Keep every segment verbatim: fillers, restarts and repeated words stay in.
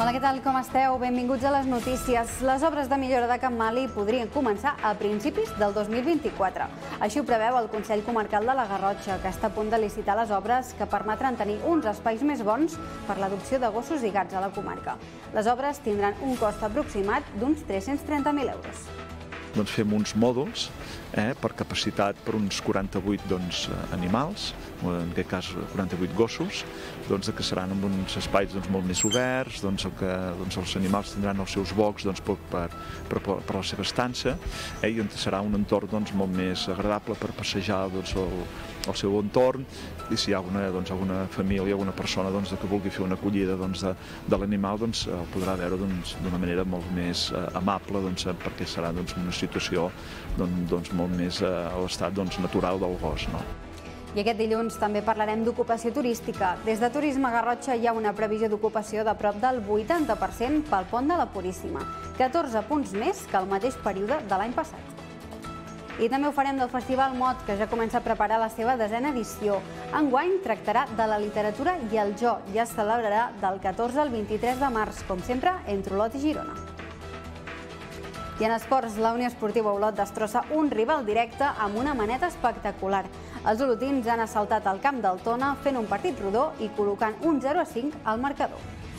Hola, què tal? Com esteu? Benvinguts a les notícies. Les obres de millora de Can Mali podrien començar a principis del dos mil vint-i-quatre. Així ho preveu el Consell Comarcal de la Garrotxa, que està a punt de licitar les obres que permetran tenir uns espais més bons per l'adopció de gossos i gats a la comarca. Les obres tindran un cost aproximat d'uns tres-cents trenta mil euros. Doncs fem uns mòduls eh, per capacitat per uns quaranta-vuit doncs, animals, en aquest cas quaranta-vuit gossos, doncs, que seran en uns espais doncs, molt més oberts, doncs, que doncs, els animals tindran els seus bocs doncs, per, per, per, per la seva estança eh, i serà un entorn doncs, molt més agradable per passejar doncs, el, el seu entorn, i si hi ha alguna, doncs, alguna família, alguna persona doncs, que vulgui fer una acollida doncs, de, de l'animal, doncs, el podrà veure d'una doncs, manera molt més eh, amable, doncs, perquè serà doncs, una situació doncs, doncs, molt més eh, a l'estat doncs, natural del gos. No? I aquest dilluns també parlarem d'ocupació turística. Des de Turisme Garrotxa hi ha una previsió d'ocupació de prop del vuitanta per cent pel Pont de la Puríssima, catorze punts més que el mateix període de l'any passat. I també ho farem del Festival Mot, que ja comença a preparar la seva desena edició. Enguany tractarà de la literatura i el jo i es celebrarà del catorze al vint-i-tres de març, com sempre, entre Olot i Girona. I en esports, la Unió Esportiva Olot destrossa un rival directe amb una maneta espectacular. Els olotins han assaltat el camp del Tona fent un partit rodó i col·locant un zero a cinc al marcador.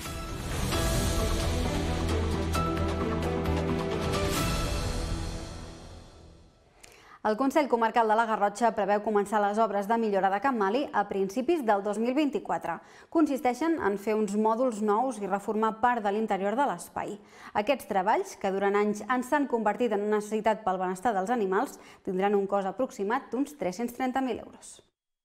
El Consell Comarcal de la Garrotxa preveu començar les obres de millora de Can Mali a principis del dos mil vint-i-quatre. Consisteixen en fer uns mòduls nous i reformar part de l'interior de l'espai. Aquests treballs, que durant anys s'han convertit en una necessitat pel benestar dels animals, tindran un cost aproximat d'uns tres-cents trenta mil euros.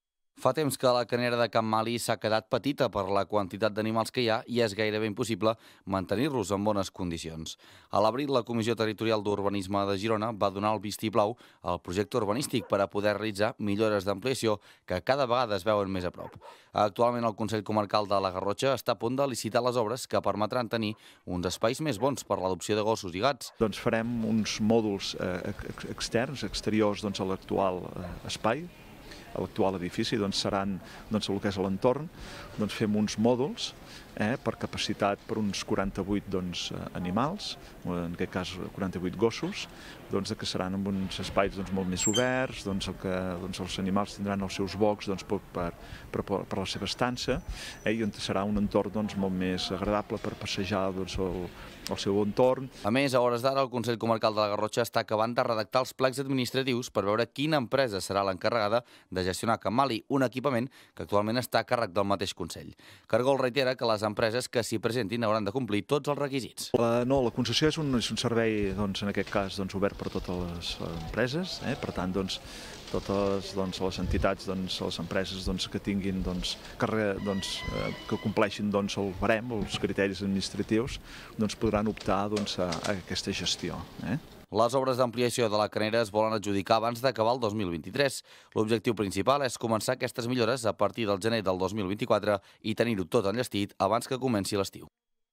Fa temps que la canera de Can Mali s'ha quedat petita per la quantitat d'animals que hi ha i és gairebé impossible mantenir-los en bones condicions. A l'abril, la Comissió Territorial d'Urbanisme de Girona va donar el vistiplau al projecte urbanístic per a poder realitzar millores d'ampliació que cada vegada es veuen més a prop. Actualment, el Consell Comarcal de la Garrotxa està a punt de licitar les obres que permetran tenir uns espais més bons per l'adopció de gossos i gats. Doncs farem uns mòduls eh, externs, exteriors doncs, a l'actual eh, espai, a l'actual edifici, doncs seran doncs, el que és l'entorn, doncs fem uns mòduls eh, per capacitat per uns quaranta-vuit doncs, animals, en aquest cas quaranta-vuit gossos, doncs, que seran en uns espais doncs, molt més oberts, doncs, que doncs, els animals tindran els seus bocs doncs, per, per, per, per la seva estança eh, i serà un entorn doncs, molt més agradable per passejar doncs, el, el seu entorn. A més, a hores d'ara, el Consell Comarcal de la Garrotxa està acabant de redactar els plecs administratius per veure quina empresa serà l'encarregada de gestionar Can Mali, un equipament que actualment està a càrrec del mateix Consell. Cargol reitera que les empreses que s'hi presentin hauran de complir tots els requisits. La, no, la concessió és un, és un servei, doncs, en aquest cas, doncs, obert per totes les empreses, eh? Per tant, doncs, totes doncs, les entitats, doncs, les empreses doncs, que tinguin, doncs, que, doncs, eh, que compleixin doncs, el barem, els criteris administratius, doncs, podran optar doncs, a, a aquesta gestió. Eh? Les obres d'ampliació de la canera es volen adjudicar abans d'acabar el dos mil vint-i-tres. L'objectiu principal és començar aquestes millores a partir del gener del dos mil vint-i-quatre i tenir-ho tot enllestit abans que comenci l'estiu.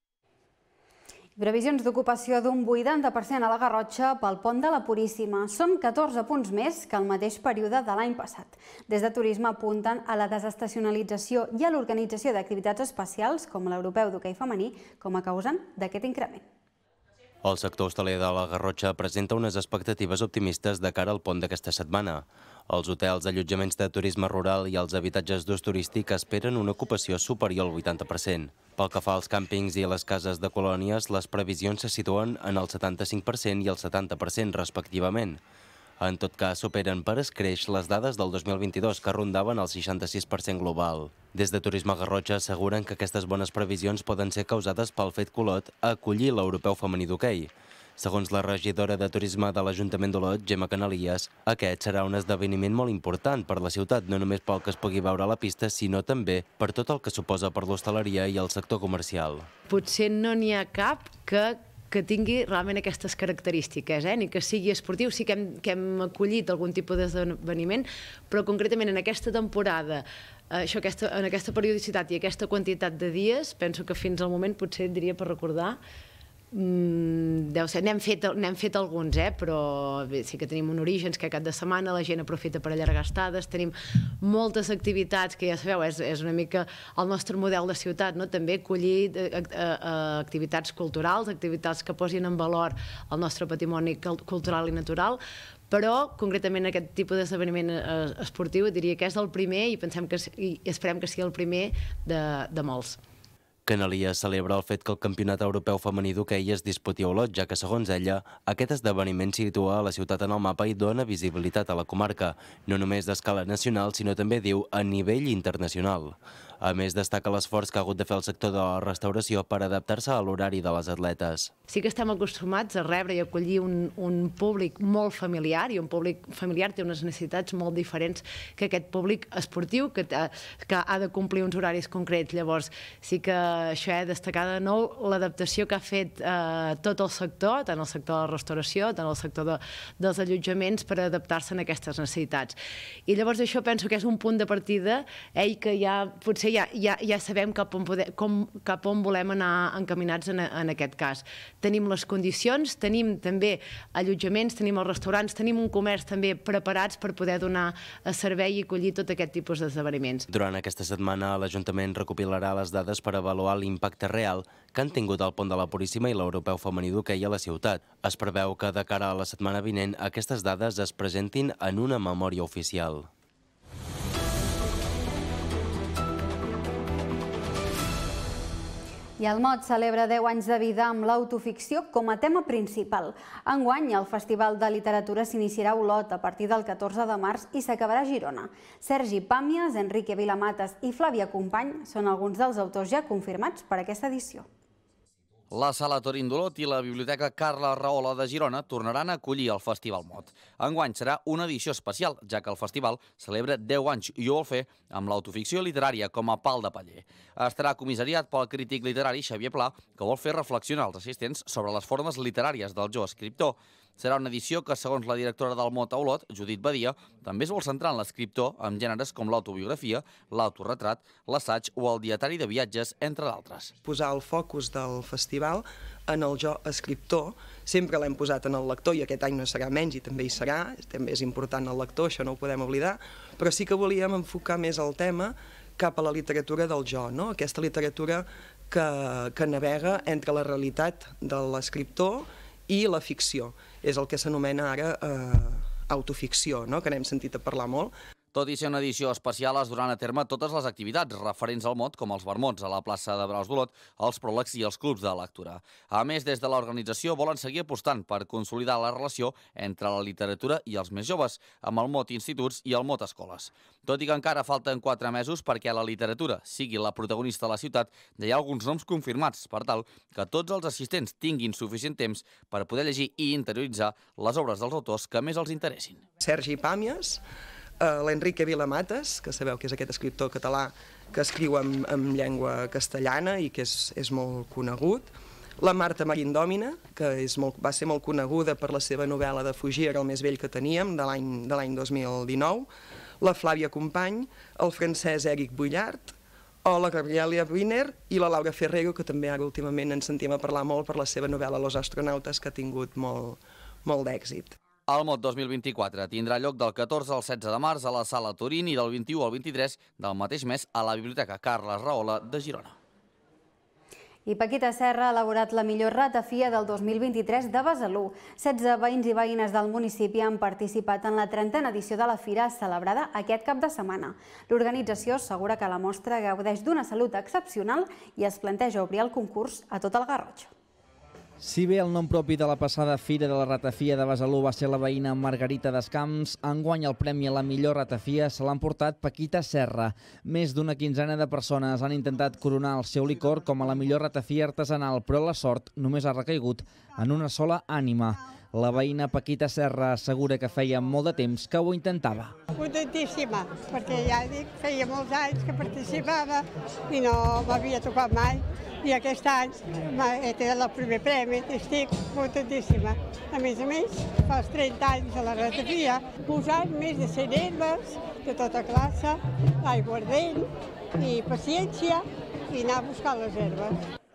Previsions d'ocupació d'un vuitanta per cent a la Garrotxa pel Pont de la Puríssima. Són catorze punts més que el mateix període de l'any passat. Des de Turisme apunten a la desestacionalització i a l'organització d'activitats especials, com l'Europeu d'Hoquei Femení, com a causant d'aquest increment. El sector hostaler de la Garrotxa presenta unes expectatives optimistes de cara al pont d'aquesta setmana. Els hotels, allotjaments de turisme rural i els habitatges d'ús turístic esperen una ocupació superior al vuitanta per cent. Pel que fa als càmpings i a les cases de colònies, les previsions se situen en el setanta-cinc per cent i el setanta per cent respectivament. En tot cas, superen per escreix les dades del dos mil vint-i-dos, que rondaven el seixanta-sis per cent global. Des de Turisme Garrotxa asseguren que aquestes bones previsions poden ser causades pel fet que Olot a acollir l'Europeu Femení d'Hoquei. Segons la regidora de Turisme de l'Ajuntament d'Olot, Gemma Canalies, aquest serà un esdeveniment molt important per la ciutat, no només pel que es pugui veure a la pista, sinó també per tot el que suposa per l'hostaleria i el sector comercial. Potser no n'hi ha cap que que tingui realment aquestes característiques, eh? Ni que sigui esportiu, sí que hem, que hem acollit algun tipus d'esdeveniment, però concretament en aquesta temporada, això, aquesta, en aquesta periodicitat i aquesta quantitat de dies, penso que fins al moment potser diria per recordar Deu ser, n'hem fet, n'hem fet alguns, eh? Però bé, sí que tenim un Orígens que cap de setmana la gent aprofita per allargar estades, tenim moltes activitats que ja sabeu, és, és una mica el nostre model de ciutat, no? També acollir eh, eh, activitats culturals, activitats que posin en valor el nostre patrimoni cultural i natural, però concretament aquest tipus d'esdeveniment esportiu diria que és el primer i pensem que i esperem que sigui el primer de, de molts. Canalia celebra el fet que el Campionat Europeu Femení d'Hoquei es disputi a Olot, ja que, segons ella, aquest esdeveniment situa la ciutat en el mapa i dona visibilitat a la comarca, no només d'escala nacional, sinó també, diu, a nivell internacional. A més, destaca l'esforç que ha hagut de fer el sector de la restauració per adaptar-se a l'horari de les atletes. Sí que estem acostumats a rebre i acollir un, un públic molt familiar, i un públic familiar té unes necessitats molt diferents que aquest públic esportiu, que, que ha de complir uns horaris concrets. Llavors, sí que això he de destacar de nou l'adaptació que ha fet eh, tot el sector, tant el sector de la restauració, tant el sector de, dels allotjaments, per adaptar-se a aquestes necessitats. I llavors això penso que és un punt de partida, eh, i que ja potser ja, ja, ja sabem cap on, poder, com, cap on volem anar encaminats en, en aquest cas. Tenim les condicions, tenim també allotjaments, tenim els restaurants, tenim un comerç també preparats per poder donar servei i acollir tot aquest tipus d'esdeveniments. Durant aquesta setmana, l'Ajuntament recopilarà les dades per avaluar l'impacte real que han tingut el pont de la Puríssima i l'Europeu Femení d'Hoquei a la ciutat. Es preveu que de cara a la setmana vinent aquestes dades es presentin en una memòria oficial. I el Mot celebra deu anys de vida amb l'autoficció com a tema principal. Enguany, el Festival de Literatura s'iniciarà a Olot a partir del catorze de març i s'acabarà a Girona. Sergi Pàmies, Enrique Vilamatas i Flàvia Company són alguns dels autors ja confirmats per aquesta edició. La Sala Torín d'Olot i la Biblioteca Carla Rahola de Girona tornaran a acollir el Festival Mot. Enguany serà una edició especial, ja que el festival celebra deu anys i ho vol fer amb l'autoficció literària com a pal de paller. Estarà comissariat pel crític literari Xavier Pla, que vol fer reflexionar els assistents sobre les formes literàries del jo escriptor. Serà una edició que, segons la directora del Mot a Olot, Judit Badia, també es vol centrar en l'escriptor amb gèneres com l'autobiografia, l'autorretrat, l'assaig o el dietari de viatges, entre d'altres. Posar el focus del festival en el jo escriptor, sempre l'hem posat en el lector i aquest any no serà menys i també hi serà, també és important el lector, això no ho podem oblidar, però sí que volíem enfocar més el tema cap a la literatura del jo, no? Aquesta literatura que, que navega entre la realitat de l'escriptor i la ficció. És el que s'anomena ara eh, autoficció, no? Que n'hem sentit a parlar molt. Tot i ser una edició especial, es duran a terme totes les activitats referents al Mot, com els vermuts a la plaça de Braus d'Olot, els pròlegs i els clubs de lectura. A més, des de l'organització volen seguir apostant per consolidar la relació entre la literatura i els més joves, amb el Mot Instituts i el Mot Escoles. Tot i que encara falten quatre mesos perquè la literatura sigui la protagonista de la ciutat, ja hi ha alguns noms confirmats, per tal que tots els assistents tinguin suficient temps per poder llegir i interioritzar les obres dels autors que més els interessin. Sergi Pàmies, l'Enrique Vilamatas, que sabeu que és aquest escriptor català que escriu en, en llengua castellana i que és, és molt conegut, la Marta Marindòmina, que és molt, va ser molt coneguda per la seva novel·la de Fugir era el més vell que teníem, de l'any dos mil dinou, la Flàvia Company, el francès Eric Bullard, o la Gabriela Wiener i la Laura Ferrero, que també ara últimament ens sentim a parlar molt per la seva novel·la Los astronautes, que ha tingut molt, molt d'èxit. El Mot dos mil vint-i-quatre tindrà lloc del catorze al setze de març a la Sala Torín i del vint-i-u al vint-i-tres del mateix mes a la Biblioteca Carla Rahola de Girona. I Paquita Serra ha elaborat la millor ratafia del dos mil vint-i-tres de Besalú. setze veïns i veïnes del municipi han participat en la trentena edició de la fira celebrada aquest cap de setmana. L'organització assegura que la mostra gaudeix d'una salut excepcional i es planteja obrir el concurs a tot el Garrotxa. Si bé el nom propi de la passada Fira de la Ratafia de Besalú va ser la veïna Margarita Descamps, enguany el premi a la millor ratafia se l'ha emportat Paquita Serra. Més d'una quinzena de persones han intentat coronar el seu licor com a la millor ratafia artesanal, però la sort només ha recaigut en una sola ànima. La veïna Paquita Serra assegura que feia molt de temps que ho intentava. Contentíssima, perquè ja dic, feia molts anys que participava i no m'havia tocat mai. I aquest any he tingut el primer premi i estic contentíssima. A més a més, fa trenta anys a la ratafia, posant més de cent herbes de tota classe, aiguardent i paciència i anar a buscar les herbes.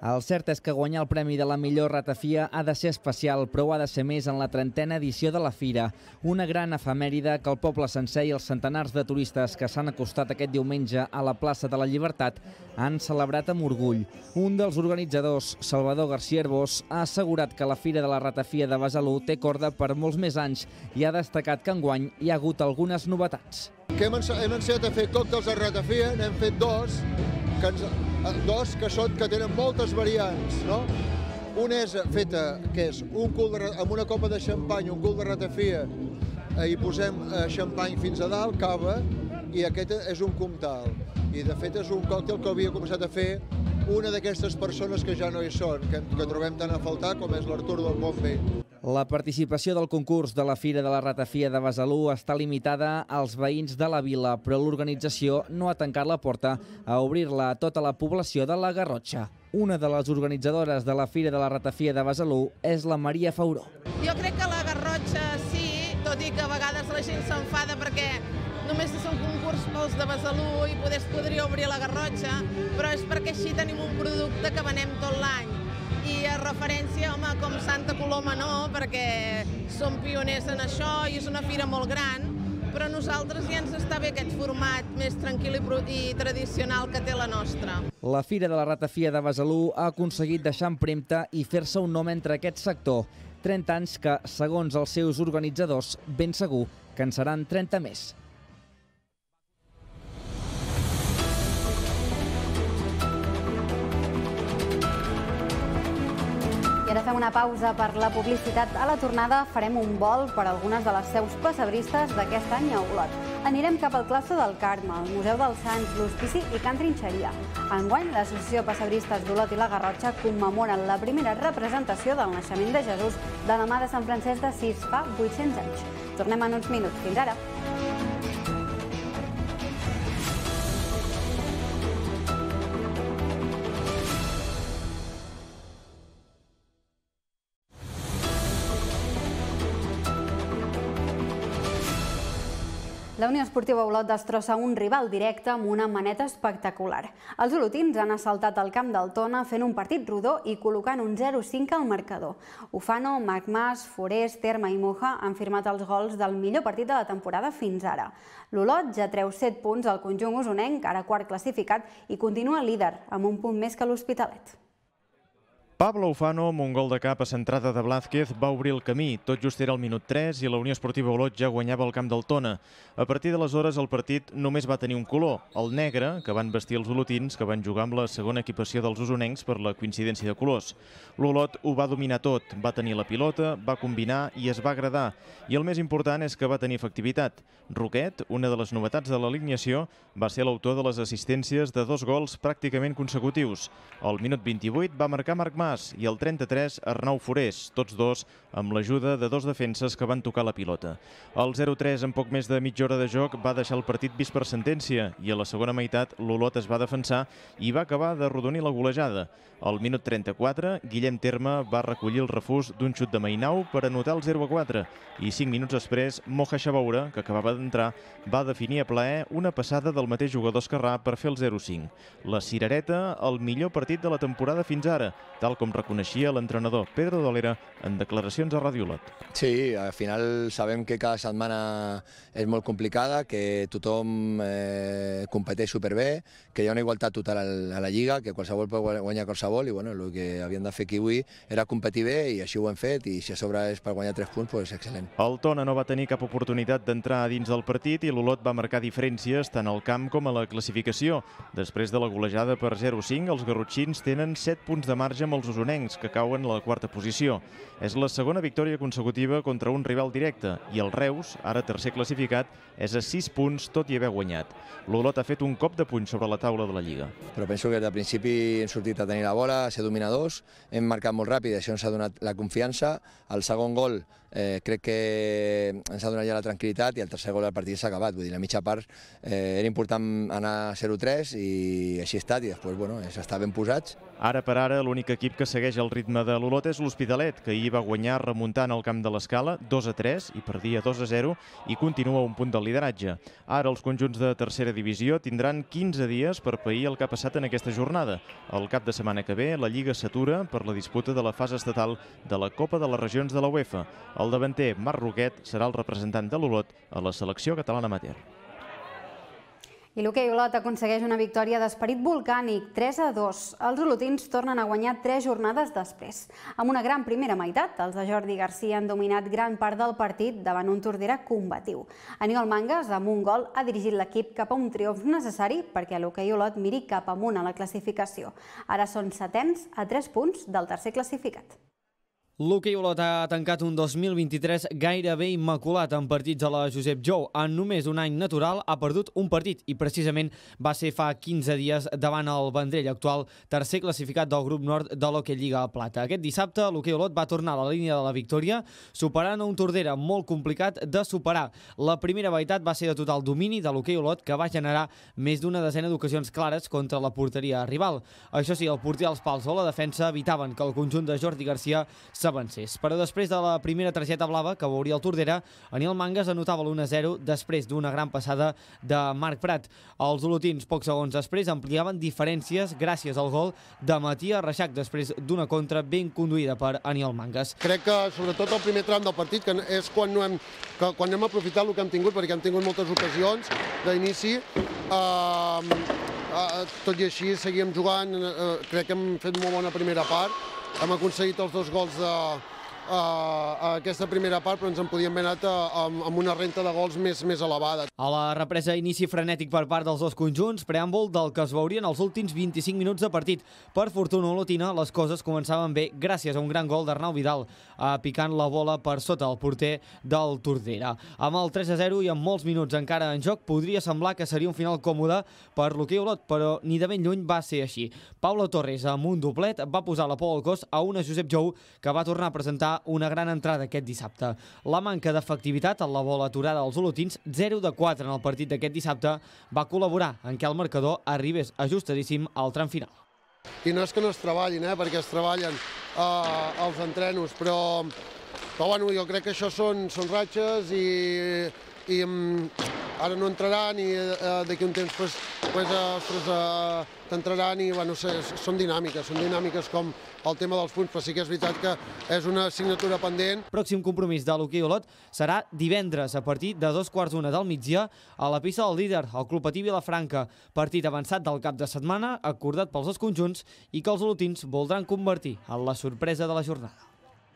El cert és que guanyar el premi de la millor ratafia ha de ser especial, però ha de ser més en la trentena edició de la Fira. Una gran efemèride que el poble sencer i els centenars de turistes que s'han acostat aquest diumenge a la plaça de la Llibertat han celebrat amb orgull. Un dels organitzadors, Salvador García Herbós, ha assegurat que la Fira de la Ratafia de Besalú té corda per molts més anys i ha destacat que enguany hi ha hagut algunes novetats. Que hem ensenyat a fer còctels de ratafia, n'hem fet dos, que ens, dos que són que tenen moltes variants, no? Una és feta, que és un cul de, amb una copa de xampany, un cul de ratafia, hi posem xampany fins a dalt, cava, i aquest és un comtal. I de fet és un còctel que havia començat a fer una d'aquestes persones que ja no hi són, que, que trobem tant a faltar, com és l'Artur del Bonvell. La participació del concurs de la Fira de la Ratafia de Besalú està limitada als veïns de la vila, però l'organització no ha tancat la porta a obrir-la a tota la població de la Garrotxa. Una de les organitzadores de la Fira de la Ratafia de Besalú és la Maria Fauró. Jo crec que la Garrotxa sí, tot i que a vegades la gent s'enfada perquè només és un concurs pels de Besalú i poder es podria obrir la Garrotxa, però és perquè així tenim un producte que venem tot l'any. I a referència, home, com Santa Coloma no, perquè som pioners en això i és una fira molt gran, però a nosaltres ja ens està bé aquest format més tranquil i tradicional que té la nostra. La Fira de la Ratafia de Besalú ha aconseguit deixar empremta i fer-se un nom entre aquest sector. trenta anys que, segons els seus organitzadors, ben segur que en seran trenta més. I ara fem una pausa per la publicitat. A la tornada farem un vol per algunes de les seus pessebristes d'aquest any a Olot. Anirem cap al Claustre del Carme, al Museu dels Sants, l'Hospici i Can Trinxeria. Enguany, l'Associació Pessebristes d'Olot i la Garrotxa commemoren la primera representació del naixement de Jesús de la mà de Sant Francesc d'Assís fa vuit-cents anys. Tornem en uns minuts. Fins ara. La Unió Esportiva Olot destrossa un rival directe amb una maneta espectacular. Els olotins han assaltat el camp del Tona fent un partit rodó i col·locant un zero cinc al marcador. Ufano, Macmas, Forés, Terma i Moja han firmat els gols del millor partit de la temporada fins ara. L'Olot ja treu set punts al conjunt usonenc, ara quart classificat, i continua líder, amb un punt més que l'Hospitalet. Pablo Ufano, amb un gol de cap a centrada de Blázquez, va obrir el camí. Tot just era el minut tres i la Unió Esportiva Olot ja guanyava el camp del Tona. A partir d'aleshores el partit només va tenir un color, el negre, que van vestir els olotins, que van jugar amb la segona equipació dels usonencs per la coincidència de colors. L'Olot ho va dominar tot, va tenir la pilota, va combinar i es va agradar. I el més important és que va tenir efectivitat. Roquet, una de les novetats de l'alineació, va ser l'autor de les assistències de dos gols pràcticament consecutius. Al minut vint-i-vuit va marcar Marc Mas i al trenta-tres Arnau Forés, tots dos amb l'ajuda de dos defenses que van tocar la pilota. El zero tres en poc més de mitja hora de joc va deixar el partit vist per sentència i a la segona meitat l'Olot es va defensar i va acabar d'arrodonir la golejada. Al minut trenta-quatre, Guillem Terma va recollir el refús d'un xut de Mainau per anotar el zero a quatre i cinc minuts després Moja Xabaura, que acabava d'entrar, va definir a plaer una passada del mateix jugador esquerrà per fer el zero cinc. La cirereta, el millor partit de la temporada fins ara, tal com reconeixia l'entrenador Pedro Dolera en declaracions a Ràdio Olot. Sí, al final sabem que cada setmana és molt complicada, que tothom eh, competeix superbé, que hi ha una igualtat total a la Lliga, que qualsevol pot guanyar qualsevol, i bueno, el que havíem de fer aquí avui era competir bé i així ho hem fet, i si a sobre és per guanyar tres punts, doncs excel·lent. El Tona no va tenir cap oportunitat d'entrar dins del partit i l'Olot va marcar diferències tant al camp com a la classificació. Després de la golejada per zero cinc, els garrotxins tenen set punts de marge amb els usonencs, que cauen a la quarta posició. És la segona victòria consecutiva contra un rival directe i el Reus, ara tercer classificat, és a sis punts tot i haver guanyat. L'Olot ha fet un cop de puny sobre la taula de la Lliga. Però penso que des del principi hem sortit a tenir la bola, a ser dominadors, hem marcat molt ràpid, això ens ha donat la confiança. El segon gol eh, crec que ens ha donat ja la tranquil·litat i el tercer gol del partit s'ha acabat. Vull dir, la mitja part eh, era important anar zero tres i així ha estat, i després bueno, s'està ben posats. Ara per ara, l'únic equip que segueix el ritme de l'Olot és l'Hospitalet, que ahir va guanyar remuntant al camp de l'Escala dos a tres i perdia dos a zero i continua un punt del lideratge. Ara els conjunts de tercera divisió tindran quinze dies per pair el que ha passat en aquesta jornada. El cap de setmana que ve, la Lliga s'atura per la disputa de la fase estatal de la Copa de les Regions de la UEFA. El davanter Marc Roquet serà el representant de l'Olot a la selecció catalana amateur. I l'hoquei Olot aconsegueix una victòria d'esperit volcànic, tres a dos. Els olotins tornen a guanyar tres jornades després. Amb una gran primera meitat, els de Jordi Garcia han dominat gran part del partit davant un Tordera combatiu. Aniol Mangas, amb un gol, ha dirigit l'equip cap a un triomf necessari perquè l'hoquei Olot miri cap amunt a la classificació. Ara són setens a tres punts del tercer classificat. L'hoquei Olot ha tancat un dos mil vint-i-tres gairebé immaculat en partits a la Josep Jou. En només un any natural ha perdut un partit i precisament va ser fa quinze dies davant el Vendrell, actual tercer classificat del grup nord de l'Hoquei Lliga Plata. Aquest dissabte l'hoquei Olot va tornar a la línia de la victòria, superant a un Tordera molt complicat de superar. La primera meitat va ser de total domini de l'hoquei Olot, que va generar més d'una desena d'ocasions clares contra la porteria rival. Això sí, el porter als pals o la defensa evitaven que el conjunt de Jordi Garcia s'avancés. Però després de la primera targeta blava que veuria el Tordera, Aniol Mangas anotava l'u a zero després d'una gran passada de Marc Prat. Els olotins, pocs segons després, ampliaven diferències gràcies al gol de Matías Reixac després d'una contra ben conduïda per Aniol Mangas. Crec que sobretot el primer tram del partit, que és quan, no hem, que, quan hem aprofitat el que hem tingut, perquè hem tingut moltes ocasions d'inici, uh, uh, tot i així seguíem jugant, uh, crec que hem fet molt bona primera part. Hem aconseguit els dos gols de, a, a aquesta primera part, però ens en podíem haver anat a, a, amb una renta de gols més, més elevada. A la represa, inici frenètic per part dels dos conjunts, preàmbul del que es veurien els últims vint-i-cinc minuts de partit. Per fortuna olotina, les coses començaven bé gràcies a un gran gol d'Arnau Vidal, eh, picant la bola per sota el porter del Tordera. Amb el tres a zero i amb molts minuts encara en joc, podria semblar que seria un final còmode per l'hoquei Olot, però ni de ben lluny va ser així. Paulo Torres, amb un doblet, va posar la por al cos a una Josep Jou que va tornar a presentar una gran entrada aquest dissabte. La manca d'efectivitat en la bola aturada dels olotins, zero de quatre en el partit d'aquest dissabte, va col·laborar en què el marcador arribés ajustadíssim al tram final. I no és que no es treballin, eh, perquè es treballen eh, els entrenos, però, però bueno, jo crec que això són, són ratxes i, i um, ara no entraran i eh, d'aquí un temps pues, pues, ostres, eh, t'entraran i bueno, són dinàmiques, són dinàmiques com el tema dels punts, però sí que és veritat que és una assignatura pendent. Pròxim compromís de l'hoquei Olot serà divendres a partir de dos quarts d'una del migdia a la pista del líder, el Club Patí Vilafranca. Partit avançat del cap de setmana, acordat pels dos conjunts i que els olotins voldran convertir en la sorpresa de la jornada.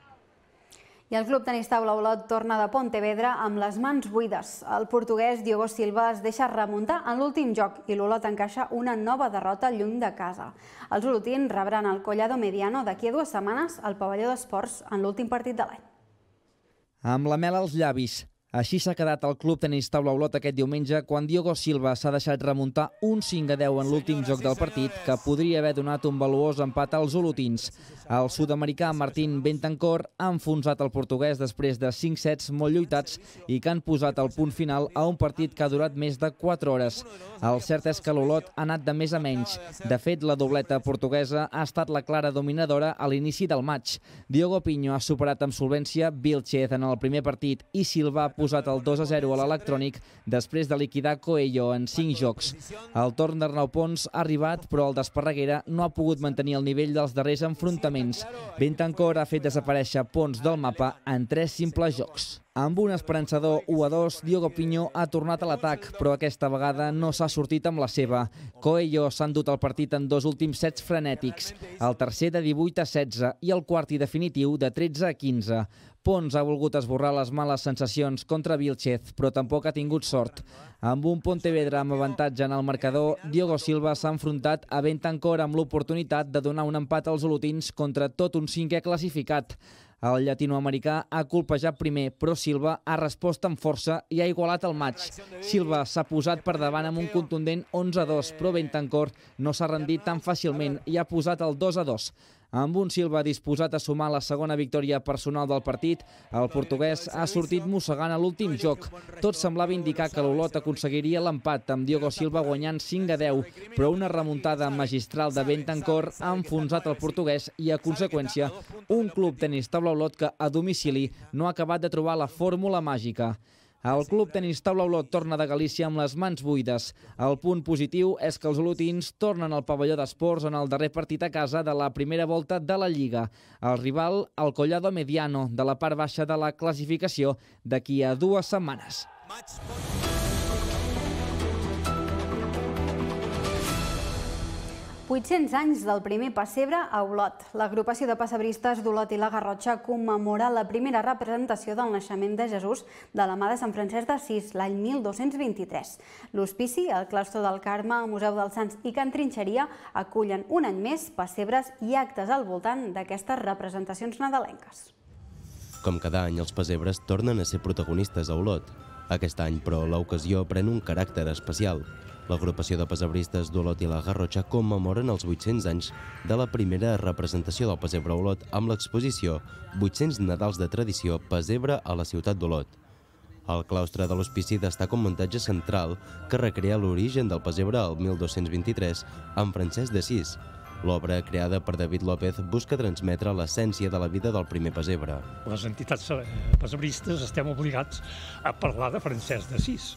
I el Club Tenis Taula Olot torna de Pontevedra amb les mans buides. El portuguès Diogo Silva es deixa remuntar en l'últim joc i l'Olot encaixa una nova derrota lluny de casa. Els olotins rebran el Collado Mediano d'aquí a dues setmanes al pavelló d'esports en l'últim partit de l'any. Amb la mel als llavis. Així s'ha quedat el Club Tenis Taula Olot aquest diumenge quan Diogo Silva s'ha deixat remuntar un cinc a deu en l'últim joc del partit que podria haver donat un valuós empat als olotins. El sud-americà Martín Bentancur ha enfonsat el portuguès després de cinc sets molt lluitats i que han posat el punt final a un partit que ha durat més de quatre hores. El cert és que l'Olot ha anat de més a menys. De fet, la dobleta portuguesa ha estat la clara dominadora a l'inici del maig. Diogo Pinho ha superat amb solvència Vilchez en el primer partit i Silva ha posat el dos a zero a l'electrònic després de liquidar Coelho en cinc jocs. El torn d'Arnau Pons ha arribat, però el d'Esparreguera no ha pogut mantenir el nivell dels darrers enfrontaments. Bentancur ha fet desaparèixer Pons del mapa en tres simples jocs. Amb un esperançador u a dos, Diogo Pinho ha tornat a l'atac, però aquesta vegada no s'ha sortit amb la seva. Coelho s'ha endut el partit en dos últims sets frenètics, el tercer de divuit a setze i el quart i definitiu de tretze a quinze. Pons ha volgut esborrar les males sensacions contra Vilchez, però tampoc ha tingut sort. Amb un Pontevedra amb avantatge en el marcador, Diogo Silva s'ha enfrontat a Bentancur amb l'oportunitat de donar un empat als olotins contra tot un cinquè classificat. El llatinoamericà ha colpejat primer, però Silva ha respost amb força i ha igualat el maig. Silva s'ha posat per davant amb un contundent onze a dos, però Bentancur no s'ha rendit tan fàcilment i ha posat el dos a dos. Amb un Silva disposat a sumar la segona victòria personal del partit, el portuguès ha sortit mossegant a l'últim joc. Tot semblava indicar que l'Olot aconseguiria l'empat, amb Diogo Silva guanyant cinc a deu, però una remuntada magistral de Bentancor ha enfonsat el portuguès i, a conseqüència, un club tenis taula Olot que, a domicili, no ha acabat de trobar la fórmula màgica. El Club Tenis Taula Olot torna de Galícia amb les mans buides. El punt positiu és que els olotins tornen al pavelló d'esports en el darrer partit a casa de la primera volta de la Lliga. El rival, el Collado Mediano, de la part baixa de la classificació, d'aquí a dues setmanes. vuit-cents anys del primer pessebre a Olot. L'agrupació de pessebristes d'Olot i la Garrotxa commemora la primera representació del naixement de Jesús de la mà de Sant Francesc d'Assís, l'any mil dos-cents vint-i-tres. L'Hospici, el Claustre del Carme, el Museu dels Sants i Can Trinxeria acullen un any més pessebres i actes al voltant d'aquestes representacions nadalenques. Com cada any, els pessebres tornen a ser protagonistes a Olot. Aquest any, però, l'ocasió pren un caràcter especial. L'agrupació de pessebristes d'Olot i la Garrotxa commemoren els vuit-cents anys de la primera representació del pessebre a Olot amb l'exposició vuit-cents Nadals de tradició pessebre a la ciutat d'Olot. El claustre de l'Hospici destaca un muntatge central que recrea l'origen del pessebre al mil dos-cents vint-i-tres amb Francesc d'Assís. L'obra, creada per David López, busca transmetre l'essència de la vida del primer pessebre. Les entitats pessebristes estem obligats a parlar de Francesc d'Assís.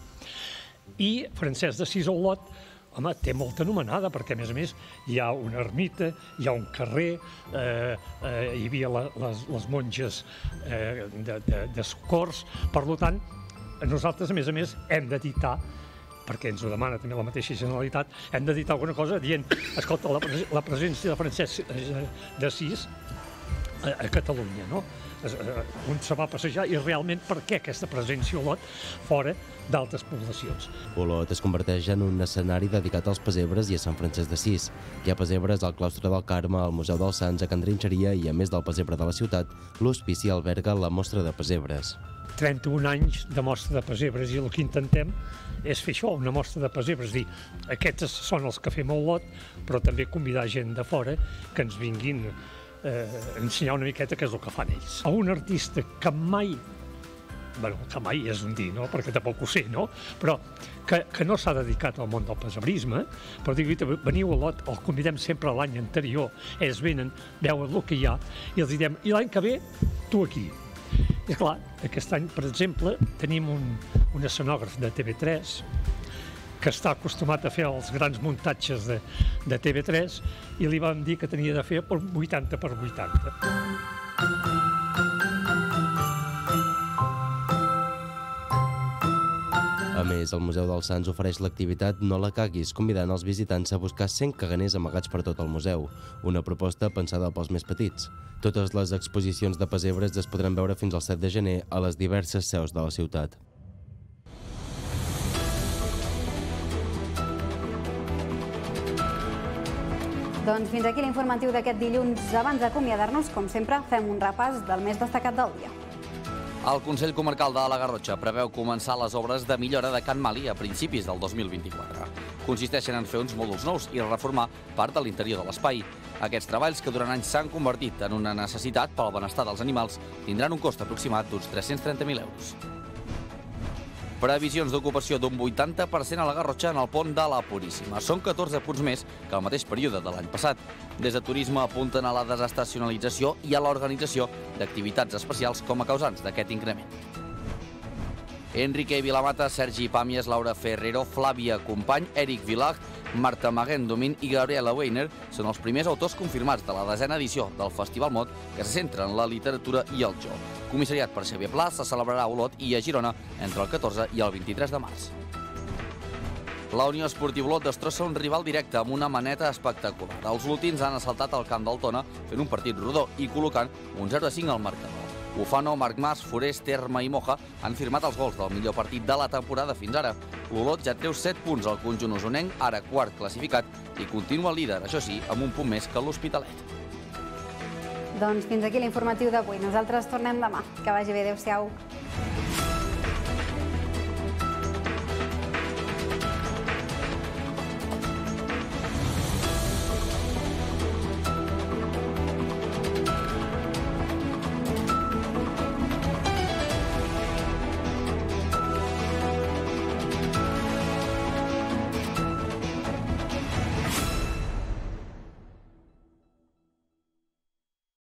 I Francesc d'Assís a Olot, home, té molta anomenada, perquè a més a més hi ha una ermita, hi ha un carrer, eh, eh, hi havia la, les, les monges eh, de, de, de socors. Per tant, nosaltres, a més a més, hem d'editar, perquè ens ho demana també la mateixa Generalitat, hem d'editar alguna cosa dient, escolta, la, la presència de Francesc d'Assís a, a Catalunya, no? Un se va passejar i realment per què aquesta presència a Olot fora d'altres poblacions. Olot es converteix en un escenari dedicat als pessebres i a Sant Francesc d'Assís. Hi ha pessebres al Claustre del Carme, al Museu dels Sants, a Can Trinxeria i, a més del pessebre de la ciutat, l'Hospici alberga la mostra de pessebres. trenta-un anys de mostra de pessebres i el que intentem és fer això, una mostra de pessebres, dir, aquests són els que fem a Olot, però també convidar gent de fora que ens vinguin Eh, ensenyar una miqueta què és el que fan ells. A un artista que mai, bueno, que mai és un dir, no? Perquè tampoc ho sé, no? Però que, que no s'ha dedicat al món del pessebrisme, però dic, veniu a Olot, el convidem sempre l'any anterior, ells venen, veuen el que hi ha, i els direm, i l'any que ve, tu aquí. I clar, aquest any, per exemple, tenim un, un escenògraf de T V tres, que està acostumat a fer els grans muntatges de, de T V tres i li vam dir que tenia de fer per vuitanta per vuitanta. A més, el Museu dels Sants ofereix l'activitat No la caguis, convidant els visitants a buscar cent caganers amagats per tot el museu, una proposta pensada pels més petits. Totes les exposicions de pessebres es podran veure fins al set de gener a les diverses seus de la ciutat. Doncs fins aquí l'informatiu d'aquest dilluns. Abans d'acomiadar-nos, com sempre, fem un repàs del més destacat del dia. El Consell Comarcal de la Garrotxa preveu començar les obres de millora de Can Mali a principis del dos mil vint-i-quatre. Consisteixen en fer uns mòduls nous i reformar part de l'interior de l'espai. Aquests treballs, que durant anys s'han convertit en una necessitat pel benestar dels animals, tindran un cost aproximat d'uns tres-cents trenta mil euros. Previsions d'ocupació d'un vuitanta per cent a la Garrotxa en el pont de la Puríssima. Són catorze punts més que el mateix període de l'any passat. Des de Turisme apunten a la desestacionalització i a l'organització d'activitats especials com a causants d'aquest increment. Enrique Vilamata, Sergi Pàmies, Laura Ferrero, Flàvia Company, Eric Vilag, Marta Maguen-Domín i Gabriela Weiner són els primers autors confirmats de la desena edició del Festival Mot, que se centra en la literatura i el joc. Comissariat per Xavier Pla, se celebrarà a Olot i a Girona entre el catorze i el vint-i-tres de març. La Unió Esportiva Olot destrossa un rival directe amb una maneta espectacular. Els olotins han assaltat el camp del Tona fent un partit rodó i col·locant un zero a cinc al marcador. Ufano, Marc Mas, Forest, Terma i Moja han firmat els gols del millor partit de la temporada fins ara. L'Olot ja treu set punts al conjunt usonenc, ara quart classificat, i continua líder, això sí, amb un punt més que l'Hospitalet. Doncs fins aquí l'informatiu d'avui. Nosaltres tornem demà. Que vagi bé, adéu-siau.